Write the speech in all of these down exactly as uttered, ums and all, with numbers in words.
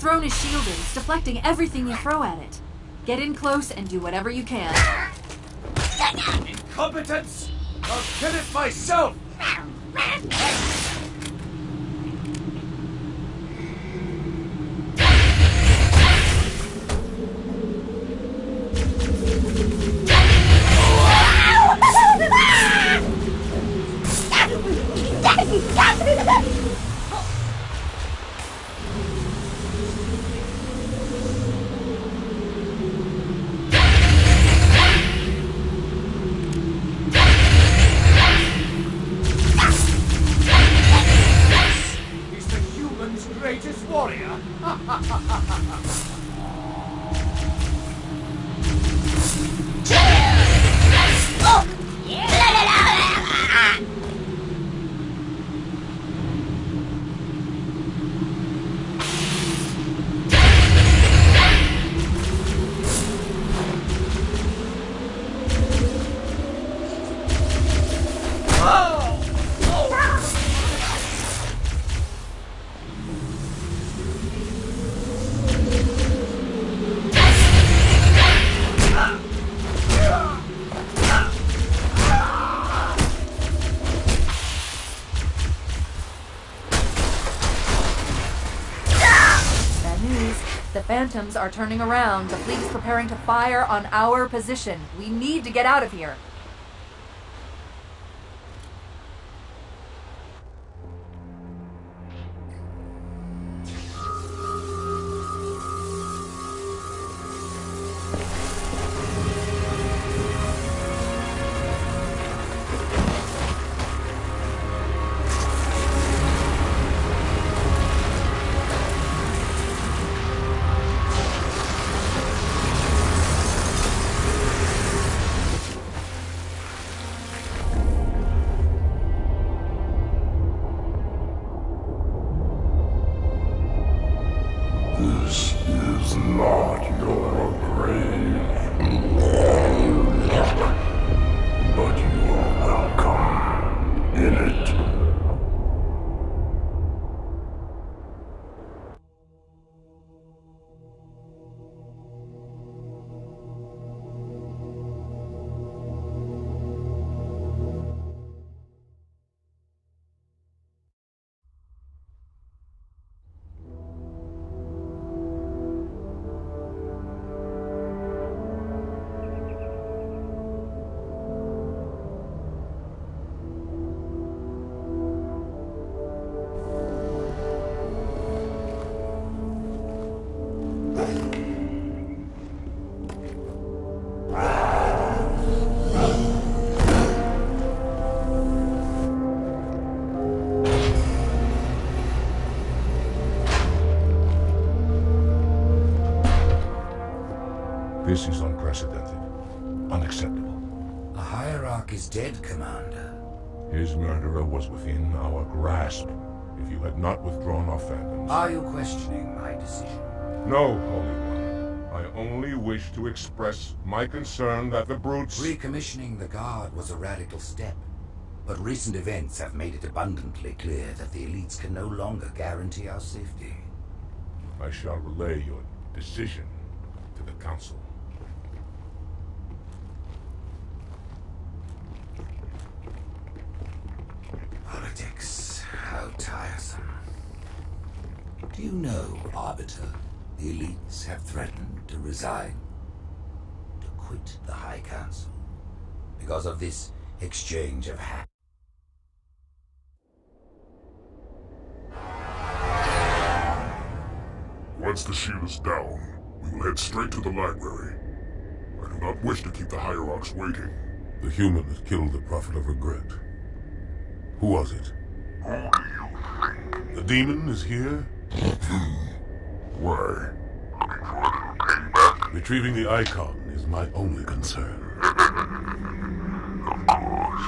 throne is shielded. It's deflecting everything you throw at it. Get in close and do whatever you can. Incompetence! I'll kill it myself! Greatest warrior! The Phantoms are turning around. The fleet is preparing to fire on our position. We need to get out of here. This is not your grave, but you are welcome in it. This is unprecedented. Unacceptable. The Hierarch is dead, Commander. His murderer was within our grasp. If you had not withdrawn our phantoms... Are you questioning my decision? No, Holy One. I only wish to express my concern that the brutes... Recommissioning the Guard was a radical step. But recent events have made it abundantly clear that the elites can no longer guarantee our safety. I shall relay your decision to the Council. Politics, how tiresome. Do you know, Arbiter, the elites have threatened to resign, to quit the High Council, because of this exchange of hacks? Once the shield is down, we will head straight to the library. I do not wish to keep the Hierarchs waiting. The human that killed the Prophet of Regret. Who was it? Who do you think? The demon is here? Why? Looking for it who came back? Retrieving the icon is my only concern. Of course.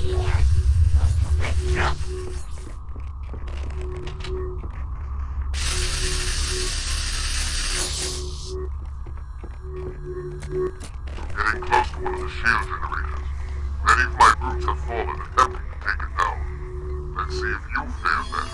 Getting close to one of the shield generators. Many of my brutes have fallen attempting to take it down. Let's see if you fail that.